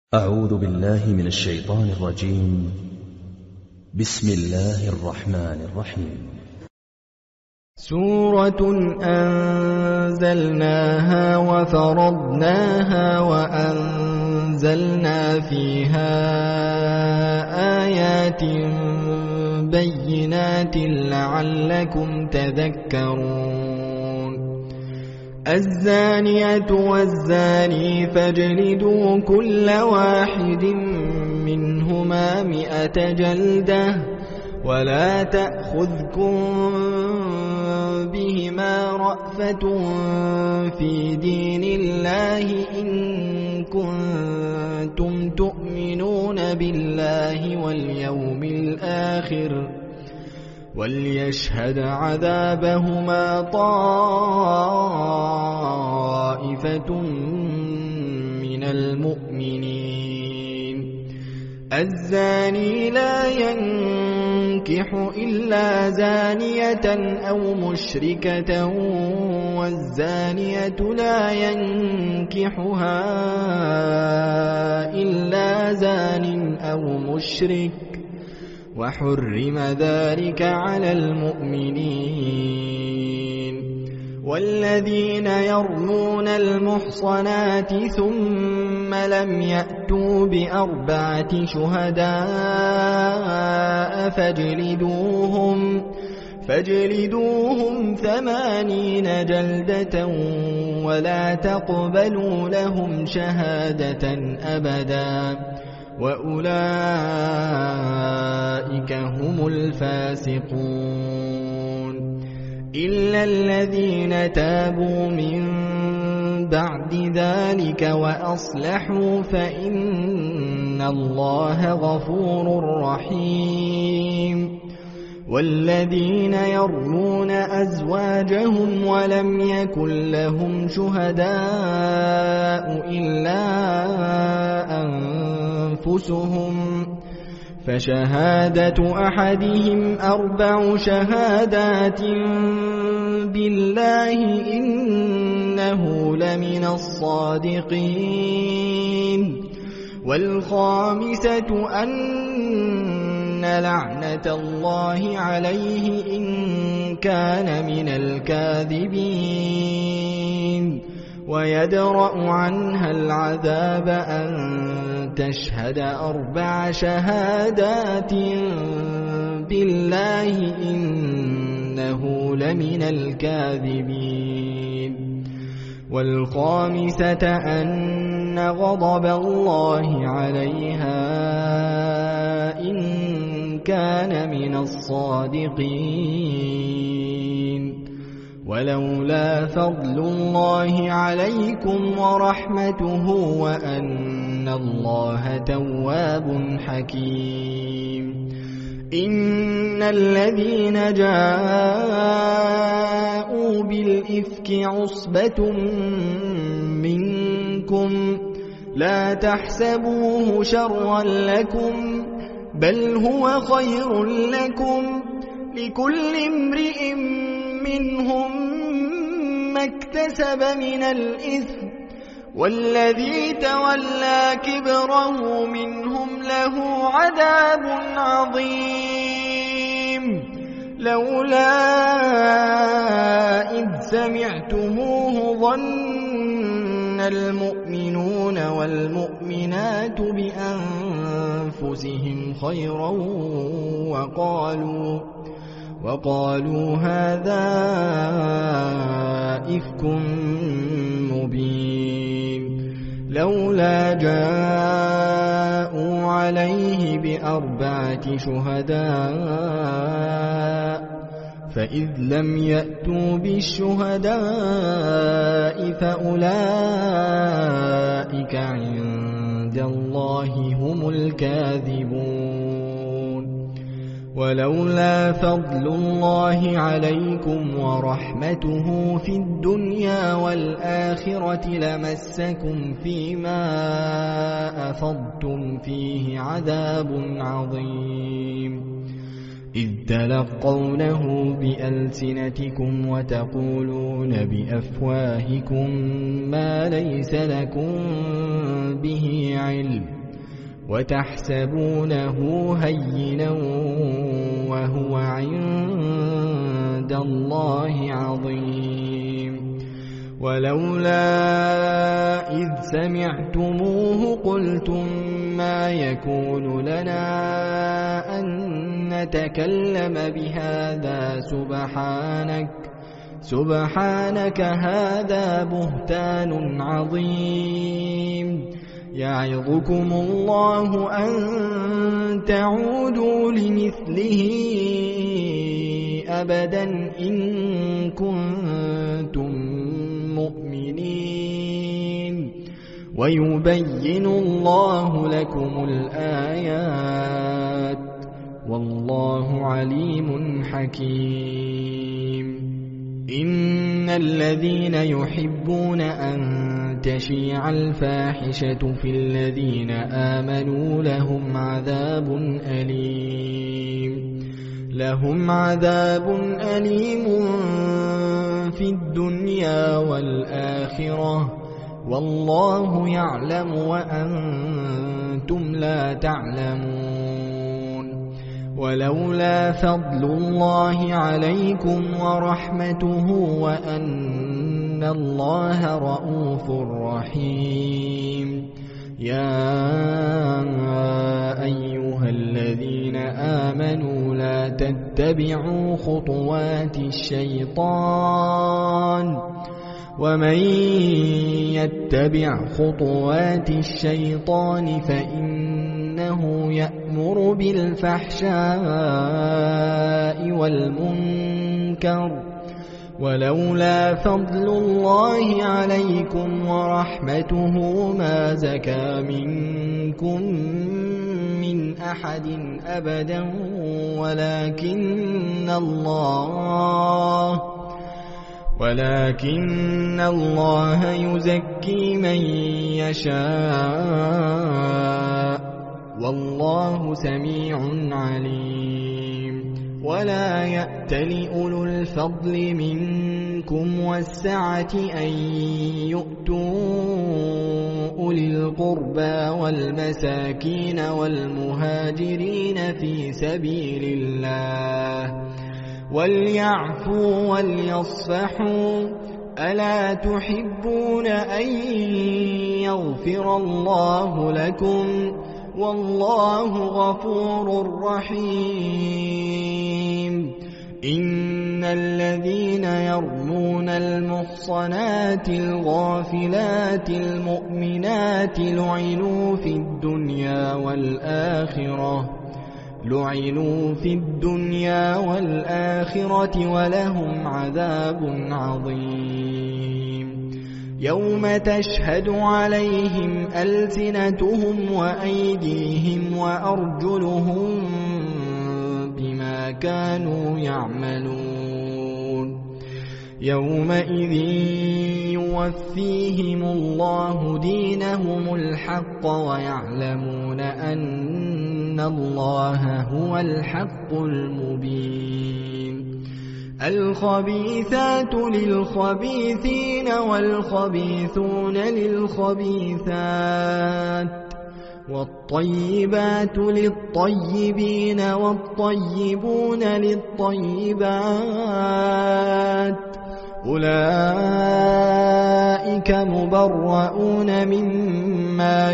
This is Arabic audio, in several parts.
أعوذ بالله من الشيطان الرجيم. بسم الله الرحمن الرحيم. سورة أنزلناها وفرضناها وأنزلنا فيها آيات بينات لعلكم تذكرون. الزانية والزاني فاجلدوا كل واحد منهما 100 جلدة ولا تأخذكم بهما رأفة في دين الله إن كنتم تؤمنون بالله واليوم الآخر وليشهد عذابهما طائفة من المؤمنين. الزاني لا ينكح إلا زانية أو مشركة والزانية لا ينكحها إلا زان أو مشرك وحرم ذلك على المؤمنين. والذين يرمون المحصنات ثم لم يأتوا ب4 شهداء فاجلدوهم 80 جلدة ولا تقبلوا لهم شهادة أبدا وأولئك هم الفاسقون. إلا الذين تابوا من بعد ذلك وأصلحوا فإن الله غفور رحيم. والذين يرمون أزواجهم ولم يكن لهم شهداء إلا أنفسهم فشهادة أحدهم 4 شهادات بالله إنه لمن الصادقين. والخامسة أن لعنة الله عليه إن كان من الكاذبين. ويدرأ عنها العذاب أن تشهد 4 شهادات بالله إنه لمن الكاذبين. والخامسة أن غضب الله عليها إن كان من الصادقين. ولولا فضل الله عليكم ورحمته وأن الله تواب حكيم. إن الذين جاءوا بالإفك عصبة منكم لا تحسبوه شرا لكم بل هو خير لكم لكل امرئ منهم ما اكتسب من الإثم والذي تولى كبره منهم له عذاب عظيم. لولا إذ سمعتموه ظن المؤمنون والمؤمنات بأنفسهم خيرا وقالوا هذا إفك مبين. لولا جاءوا عليه ب4 شهداء فإذ لم يأتوا بالشهداء فأولئك عند الله هم الكاذبون. ولولا فضل الله عليكم ورحمته في الدنيا والآخرة لمسكم فيما أفضتم فيه عذاب عظيم. إذ تلقونه بألسنتكم وتقولون بأفواهكم ما ليس لكم به علم وتحسبونه هينا وهو عند الله عظيم ولولا إذ سمعتموه قلتم ما يكون لنا أن نتكلم بهذا سبحانك هذا بهتان عظيم يعظكم الله أن تعودوا لمثله أبدا إن كنتم مؤمنين ويبين الله لكم الآيات والله عليم حكيم إن الذين يحبون أن تشيع الفاحشة في الذين آمنوا لهم عذاب أليم في الدنيا والآخرة والله يعلم وأنتم لا تعلمون ولولا فضل الله عليكم ورحمته وأن الله رؤوف رحيم يا أيها الذين آمنوا لا تتبعوا خطوات الشيطان ومن يتبع خطوات الشيطان فإنه يأمر بالفحشاء والمنكر ولولا فضل الله عليكم ورحمته ما زكى منكم من أحد أبدا ولكن الله يزكي من يشاء والله سميع عليم ولا يأتل أولو الفضل منكم والسعة أن يؤتوا أولي القربى والمساكين والمهاجرين في سبيل الله وليعفوا وليصفحوا ألا تحبون أن يغفر الله لكم والله غفور رحيم إن الذين يرمون المحصنات الغافلات المؤمنات لعنوا في الدنيا والآخرة ولهم عذاب عظيم يوم تشهد عليهم ألسنتهم وأيديهم وأرجلهم بما كانوا يعملون يومئذ يوفيهم الله دينهم الحق ويعلمون أن الله هو الحق المبين الخبيثات للخبيثين والخبيثون للخبيثات والطيبات للطيبين والطيبون للطيبات أولئك مبرؤون مما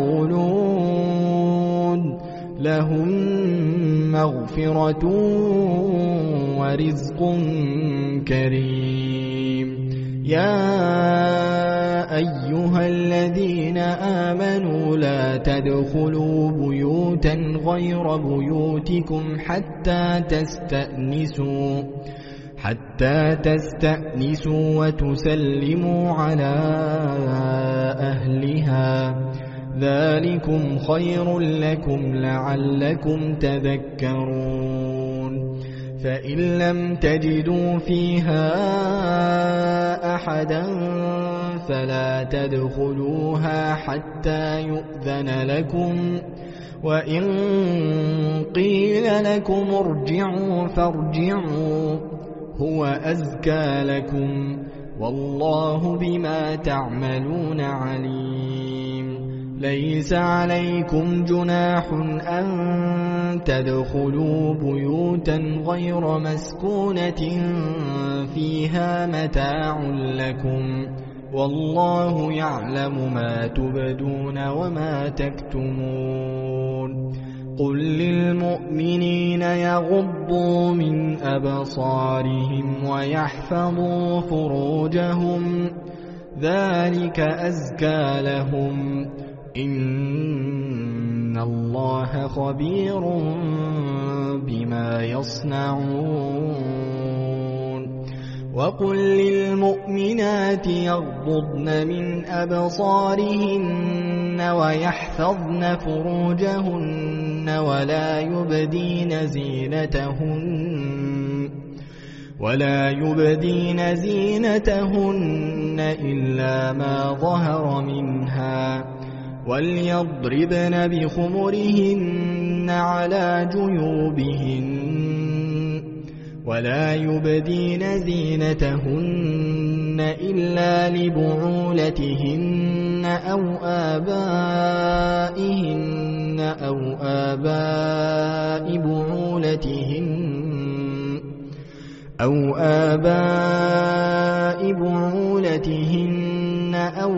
يقولون لهم مغفرة ورزق كريم يا أيها الذين آمنوا لا تدخلوا بيوتا غير بيوتكم حتى تستأنسوا وتسلموا على أهلها ذلكم خير لكم لعلكم تذكرون فإن لم تجدوا فيها أحدا فلا تدخلوها حتى يؤذن لكم وإن قيل لكم ارجعوا فارجعوا هو أزكى لكم والله بما تعملون عليم ليس عليكم جناح أن تدخلوا بيوتا غير مسكونة فيها متاع لكم والله يعلم ما تبدون وما تكتمون قل للمؤمنين يغضوا من أبصارهم ويحفظوا فروجهم ذلك أزكى لهم إن الله خبير بما يصنعون وقل للمؤمنات يغضضن من أبصارهن ويحفظن فروجهن ولا يبدين زينتهن إلا ما ظهر منها وليضربن بخمرهن على جيوبهن ولا يبدين زينتهن إلا لبعولتهن أو آبائهن أو آباء بعولتهن أو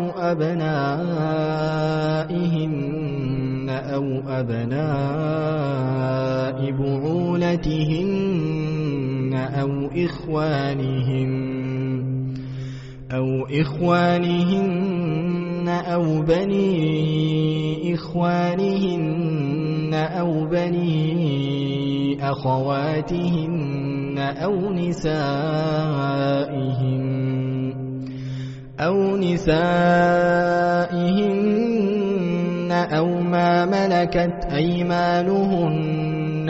أبنائهن أو أبناء بعولتهن أو إخوانهن أو بني إخوانهن أو بني أخواتهن أو نسائهن أو ما ملكت أيمانهن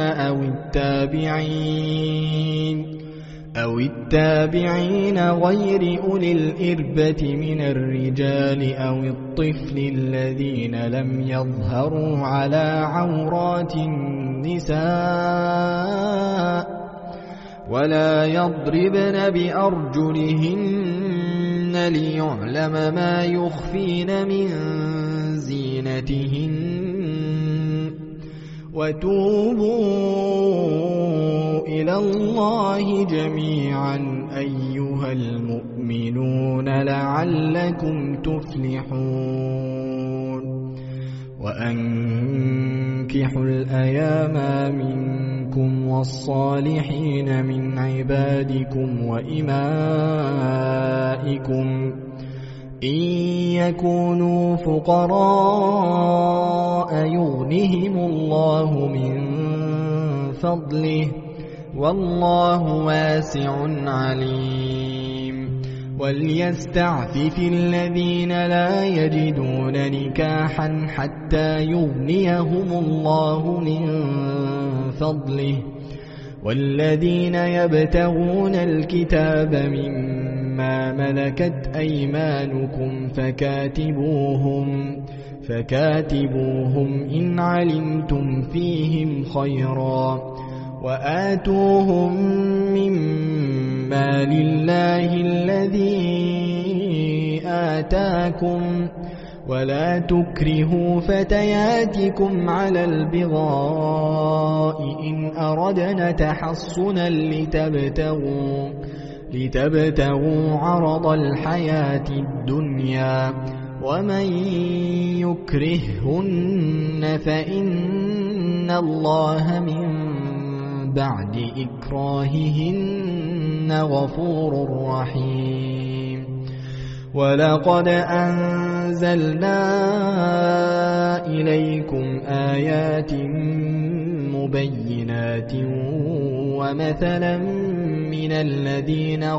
أو التابعين غير أولي الإربة من الرجال أو الطفل الذين لم يظهروا على عورات النساء ولا يضربن بأرجلهن ليعلم ما يخفين من زينتهن وتوبوا إلى الله جميعا أيها المؤمنون لعلكم تفلحون وأنكحوا الأيام منكم والصالحين من عبادكم وإمائكم إن يكونوا فقراء يغنهم الله من فضله والله واسع عليم وليستعفف الذين لا يجدون نكاحا حتى يغنيهم الله من فضله والذين يبتغون الكتاب مما ملكت أيمانكم فكاتبوهم إن علمتم فيهم خيرا وآتوهم مما لله الذي آتاكم ولا تكرهوا فتياتكم على البغاء إن أردنا تحصنا لتبتغوا عرض الحياة الدنيا ومن يكرههن فإن الله من بعد إكراههن غفور رحيم ولقد أنزلنا إليكم آيات مبينات ومثلا من الذين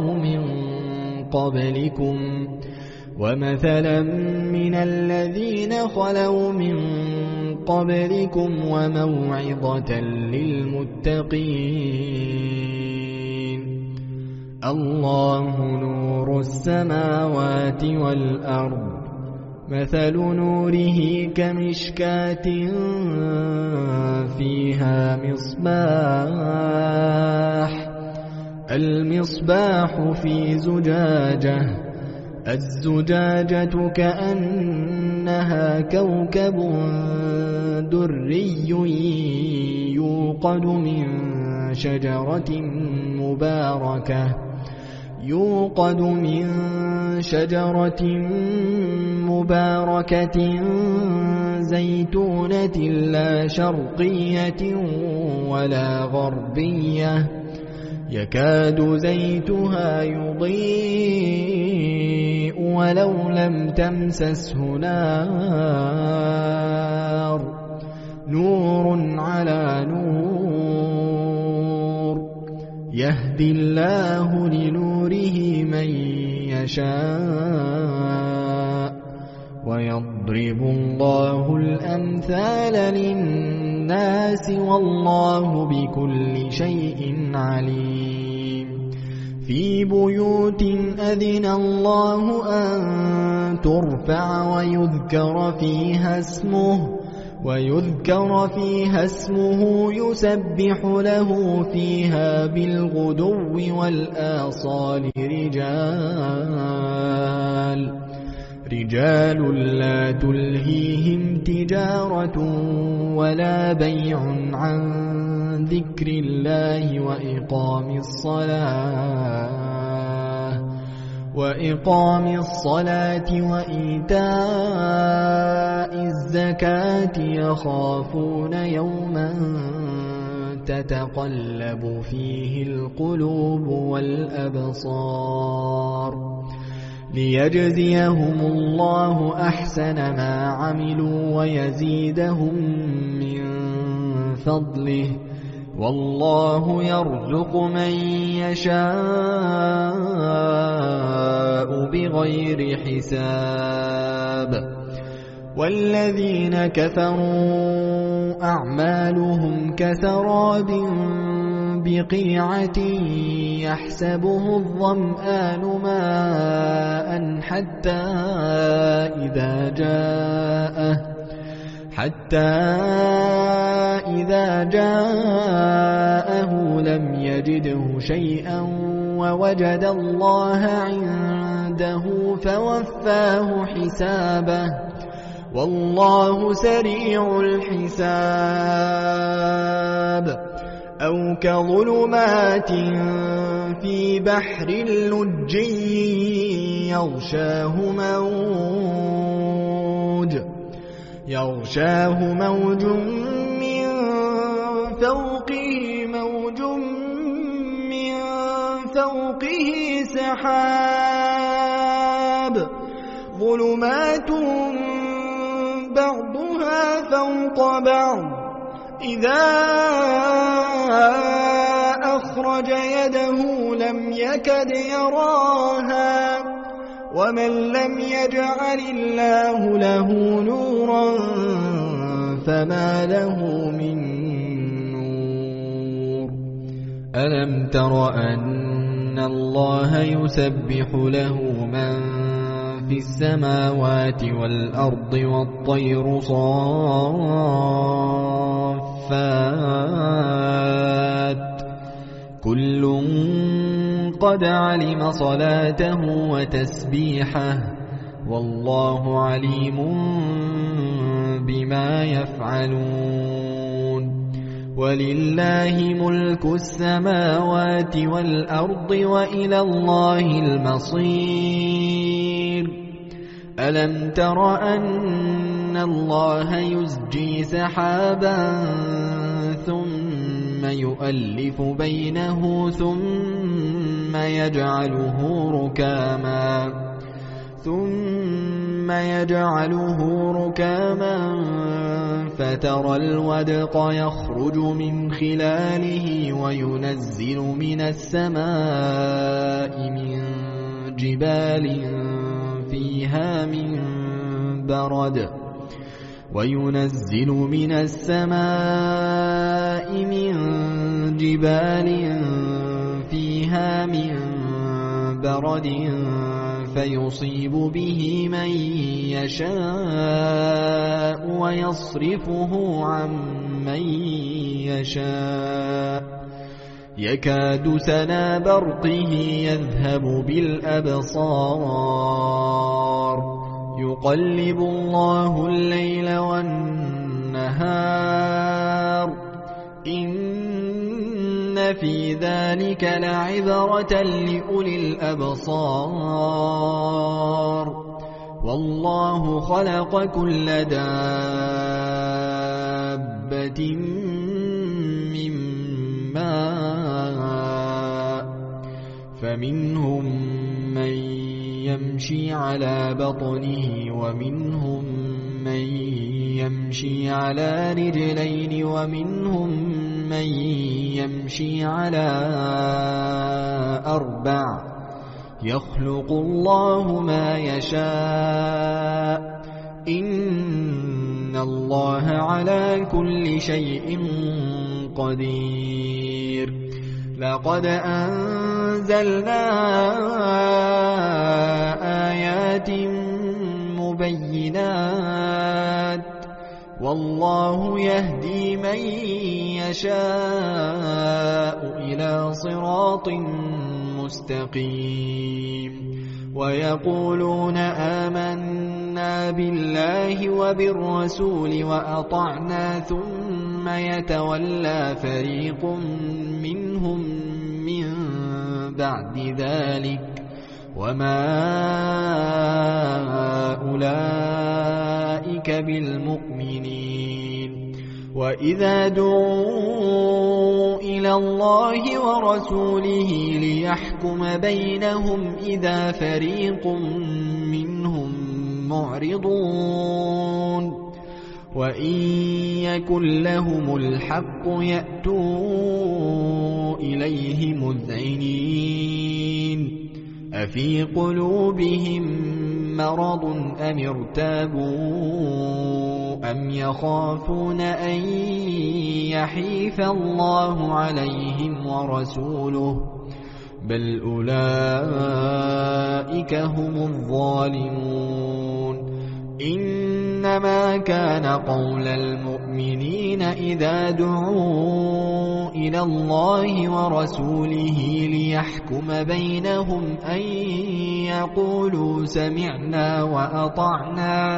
خلوا من قبلكم وموعظة للمتقين الله نور السماوات والأرض مثل نوره كمشكاة فيها المصباح في زجاجة الزجاجة كأنها كأنها كوكب دري يوقد من شجرة مباركة زيتونة لا شرقية ولا غربية يكاد زيتها يضيء ولو لم تمسسه نار نور على نور يهدي الله لنوره من يشاء ويضرب الله الأمثال للناس والله بكل شيء عليم في بيوت أذن الله أن ترفع ويذكر فيها اسمه يسبح له فيها بالغدو والآصال رجال لا تلهيهم تجارة ولا بيع عن ذكر الله وإقام الصلاة وإيتاء الزكاة يخافون يوما تتقلب فيه القلوب والأبصار ليجزيهم الله أحسن ما عملوا ويزيدهم من فضله والله يرزق من يشاء بغير حساب والذين كفروا أعمالهم كسراب بقيعة يحسبه الظمآن ماء حتى إذا جاءه لم يجده شيئا ووجد الله عنده فوفاه حسابه والله سريع الحساب أو كظلمات في بحر لجي يغشاه موج من فوقه سحاب ظلمات بعضها فوق بعض إذا أخرج يده لم يكد يراها ومن لم يجعل الله له نورا فما له من نور ألم تر أن الله يسبح له من في السماوات والأرض والطير صافات كل قد علم صلاته وتسبيحه والله عليم بما يفعلون ولله ملك السماوات والأرض وإلى الله المصير ألم تر أن الله يزجي سحابا ثم يؤلف بينه ثم يجعله ركاما فترى الودق يخرج من خلاله وينزل من السماء من جبال فيها من برد فيصيب به من يشاء ويصرفه عن من يشاء يكاد سنا برقه يذهب بالأبصار يقلب الله الليل والنهار إن في ذلك لعبرة لأولي الأبصار والله خلق كل دابة من ماء فمنهم من يمشي على بطنه ومنهم من يمشي على رجلين ومنهم من يمشي على 4 يخلق الله ما يشاء إن الله على كل شيء قدير لقد أنزلنا آيات مبينات والله يهدي من يشاء إلى صراط مستقيم ويقولون آمنا بالله وبالرسول وأطعنا ثم يتولى فريق منهم من بعد ذلك وما أولئك بالمؤمنين وإذا دعوا إلى الله ورسوله ليحكم بينهم إذا فريق منهم معرضون وإن يكن لهم الحق يأتوا إليه مذعنين أفي قلوبهم مرض أم ارتابوا أم يخافون أن يحيف الله عليهم ورسوله بل أولئك هم الظالمون إنما كان قول المؤمنين إذا دعوا إلى الله ورسوله ليحكم بينهم أن يقولوا سمعنا وأطعنا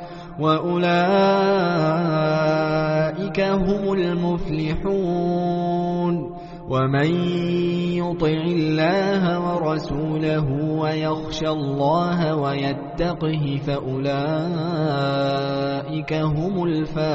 وأولئك هم المفلحون ومن يطع الله ورسوله ويخشى الله ويتقه فأولئك هم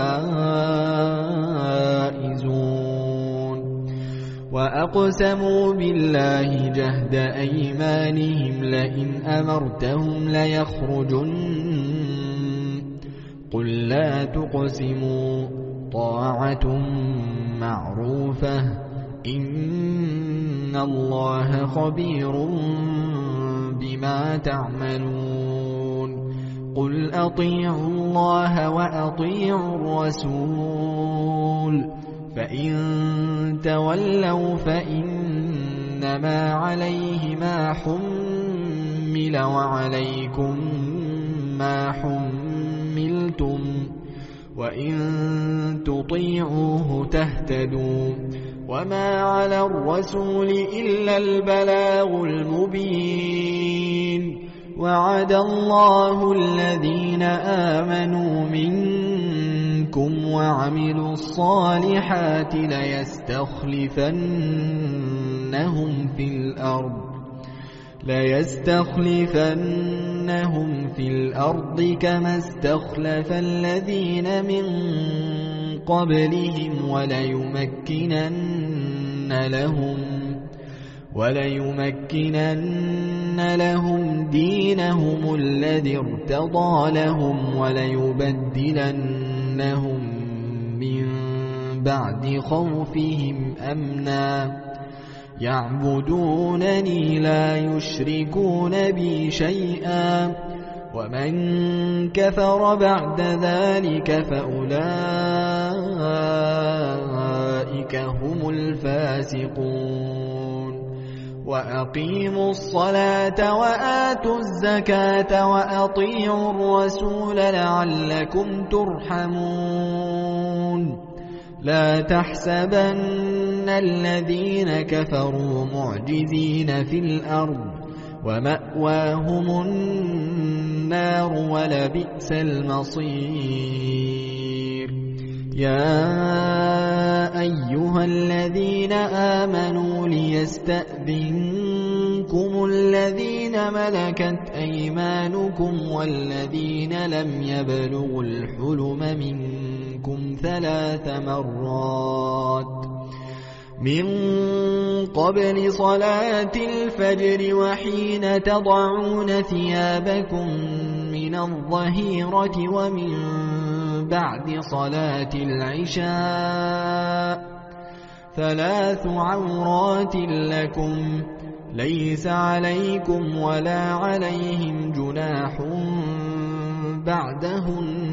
الفائزون وأقسموا بالله جهد أيمانهم لئن أمرتهم ليخرجن قل لا تقسموا طاعة معروفة إن الله خبير بما تعملون قل أطيعوا الله وأطيعوا الرسول فإن تولوا فإنما عليه ما حمل وعليكم ما حملتم وإن تطيعوه تهتدوا وما على الرسول إلا البلاغ المبين وعد الله الذين آمنوا منكم وعملوا الصالحات ليستخلفنهم في الأرض كما استخلف الذين من قبلهم وليمكنن لهم دينهم الذي ارتضى لهم وليبدلنهم من بعد خوفهم أمنا يعبدونني لا يشركون بي شيئا ومن كفر بعد ذلك فأولئك هم الفاسقون وأقيموا الصلاة وآتوا الزكاة وأطيعوا الرسول لعلكم ترحمون لا تحسبن الذين كفروا معجزين في الأرض ومأواهم النار ولبئس المصير. يا أيها الذين آمنوا ليستأذنكم الذين ملكت أيمانكم والذين لم يبلغوا الحلم منكم 3 مرات من قبل صلاة الفجر وحين تضعون ثيابكم من الظهيرة ومن بعد صلاة العشاء 3 عورات لكم ليس عليكم ولا عليهم جناح بعدهن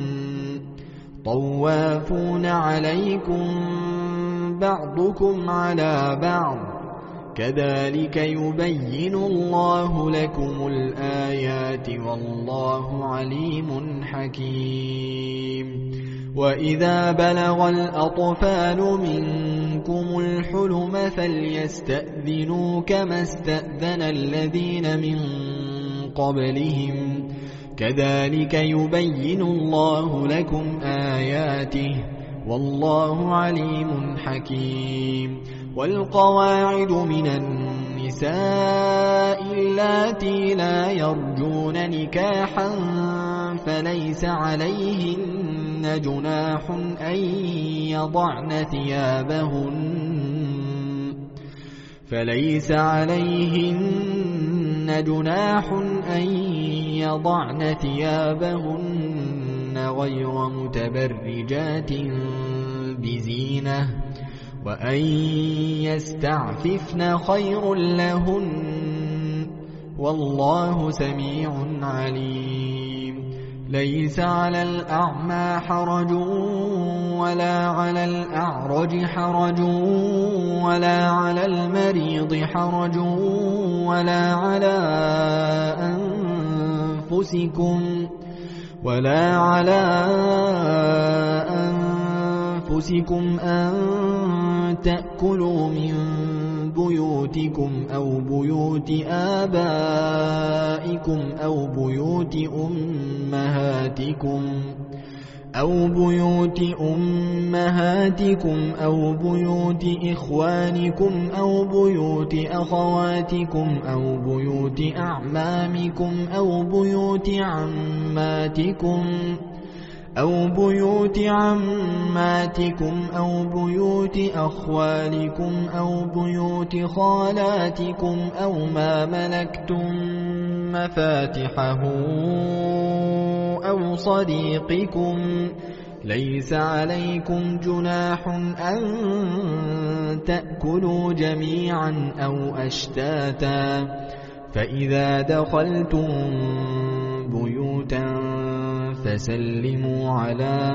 طوافون عليكم بعضكم على بعض كذلك يبين الله لكم الآيات والله عليم حكيم. وإذا بلغ الأطفال منكم الحلم فليستأذنوا كما استأذن الذين من قبلهم كذلك يبين الله لكم آياته والله عليم حكيم. والقواعد من النساء اللاتي لا يرجون نكاحا فليس عليهن جناح أن يضعن ثيابهن غير متبرجات بزينة وأن يستعففن خير لهن والله سميع عليم. ليس على الأعمى حرج ولا على الأعرج حرج ولا على المريض حرج ولا على أنفسكم أن تأكلوا من بيوتكم أو بيوت آبائكم أو بيوت أمهاتكم أو بيوت إخوانكم أو بيوت أخواتكم أو بيوت أعمامكم أو بيوت عماتكم أو بيوت بيوت أخوالكم أو بيوت خالاتكم أو ما ملكتم مفاتحه أو صديقكم ليس عليكم جناح أن تأكلوا جميعا أو أشتاتا فإذا دخلتم بيوتا فسلموا على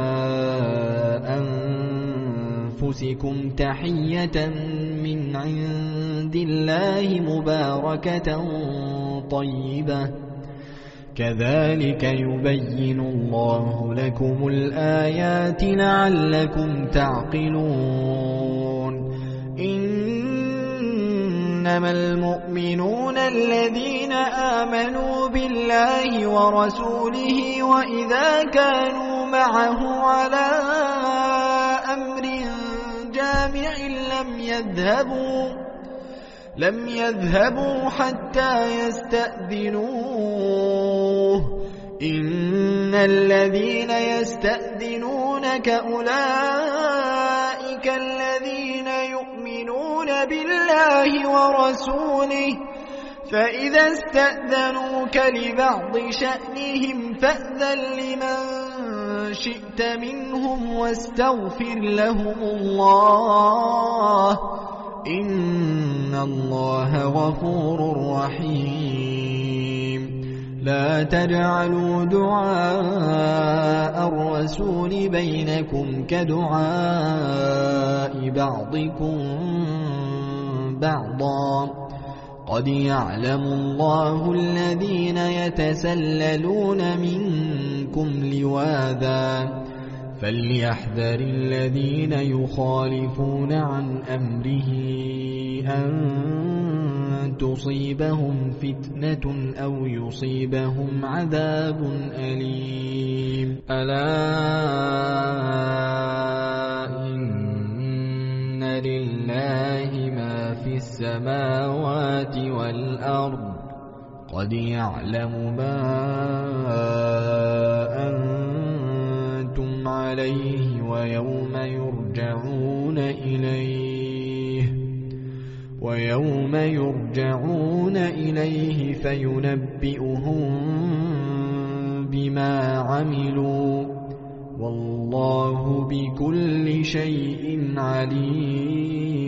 أنفسكم تحية من عند الله مباركة طيبة كذلك يبين الله لكم الآيات لعلكم تعقلون. إنما المؤمنون الذين آمنوا بالله ورسوله وإذا كانوا معه على أمر جامع لم يذهبوا حتى يستأذنوه. إن الذين يستأذنونك أولئك الذين يؤمنون بالله ورسوله فإذا استأذنوك لبعض شأنهم فأذن لمن شئت منهم واستغفر لهم الله إن الله غفور رحيم. لا تجعلوا دعاء الرسول بينكم كدعاء بعضكم بعضا قد يعلم الله الذين يتسللون منكم لواذا فليحذر الذين يخالفون عن أمره أن تصيبهم فتنة أو يصيبهم عذاب أليم ألا إن لله ما في السماوات والأرض قد يعلم ما أنتم عليه ويوم يرجعون إليه فينبئهم بما عملوا والله بكل شيء عليم